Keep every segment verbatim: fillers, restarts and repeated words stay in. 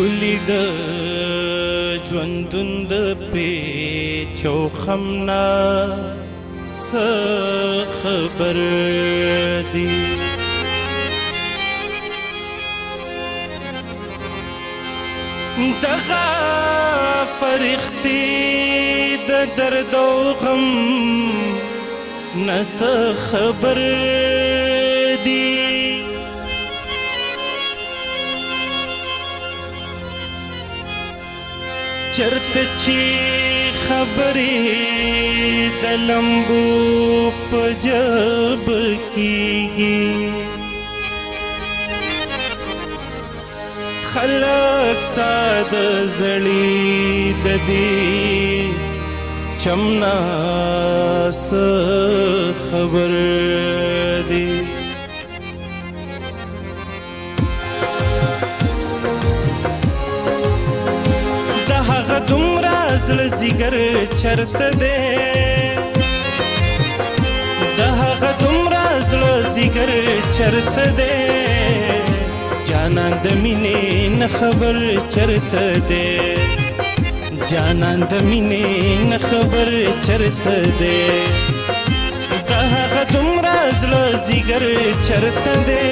ښکلي د ژوندون د پیچ او خم نه څه خبر دي دغه فرښتې د درد او غم نه څه خبر دي چرته چې خبرې د لمبو په جب کېږي خلک ساده زړي د دې چمنا څه خبر دي زړه ځیګر چرته دی د هغه دومره زړه ځیګر چرته دی جانان د مینې نه خبر چرته دی جانان د مینې نه خبر چرته دی د هغه دومره زړه ځیګر چرته دی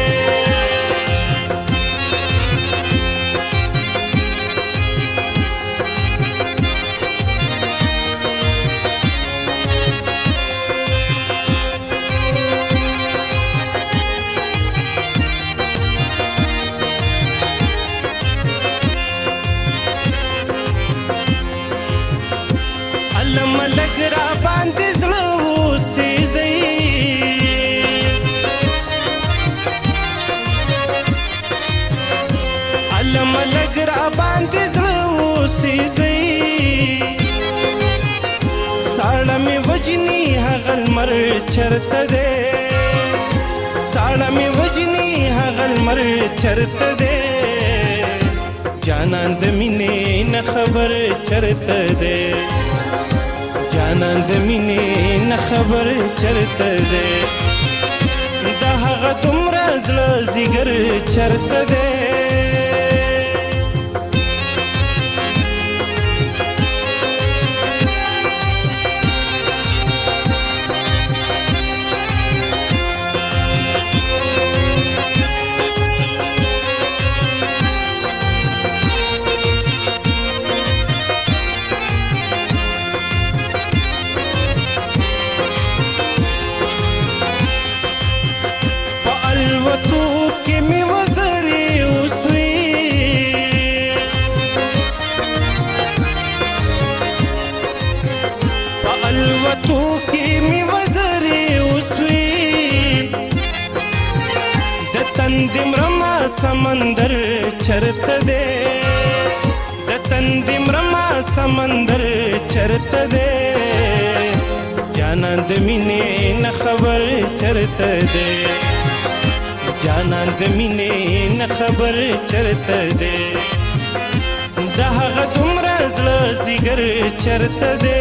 لګ را باندې زړه وسېږي علم لګ را باندې زړه وسېږي ساړه مې وجني هغه لمر چرته دی ساړه مې وجني هغه لمر چرته دی جانان د مینې نه خبر چرته دی جانان د مینې نه خبر چرته دی د هغه دومره زړه ځیګر چرته دی الوتو کې مې وزرې وسوې په الوتو کې مې وزرې وسوې د تندې مرمه سمندر چرته دی د تندې مرمه سمندر چرته دی جانان د مینې نه خبر چرته دی جانان د مینې نه خبر چرته دی د هغه دومره زړه ځیګر چرته دی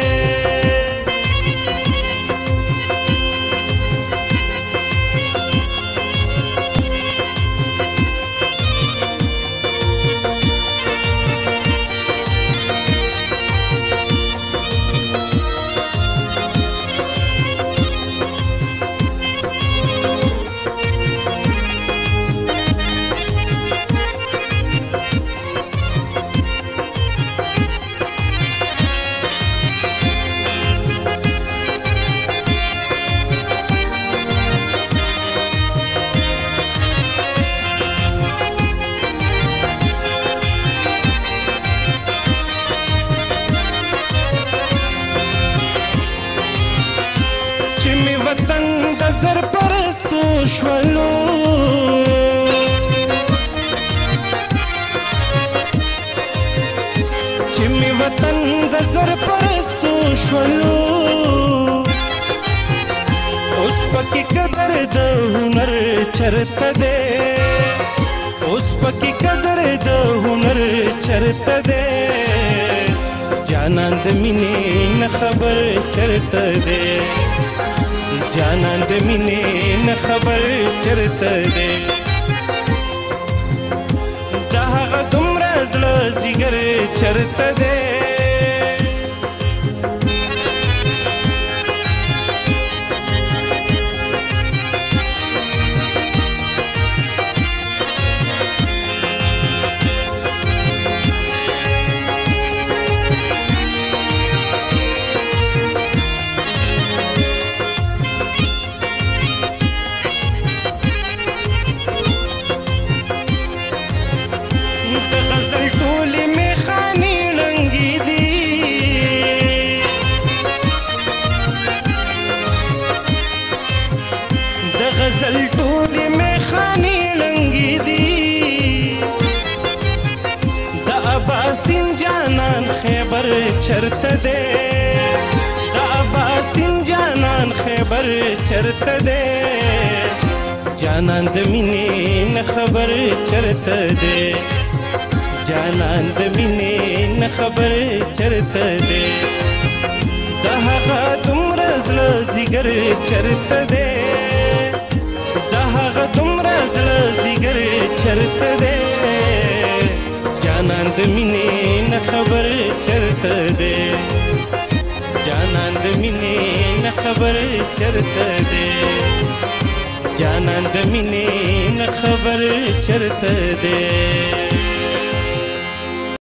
وطن د زر پرستو شولو چې مې وطن د زر پرستو شولو اوس پکې قدر د هنر چرته دی اوس پکې قدر د هنر چرته دی جانان د مینې نه خبر چرته دی جانان د مینې نه خبر چرته دی د هغه زیګر چرته دی غزل ټولې میخانې ړنګې دي د اباسین جانان خیبر چرته دی د اباسین جانان خیبر چرته دی جانان د مینې نه خبر چرته دی جانان د مینې نه خبر چرته دی د هغه دومره زړه ځیګر چرته دی دومره زړه ځیګر چرته دی جانان د مینې نه خبر چرته دی جانان د مینې نه خبر چرته دی جانان د مینې نه خبر چرته دی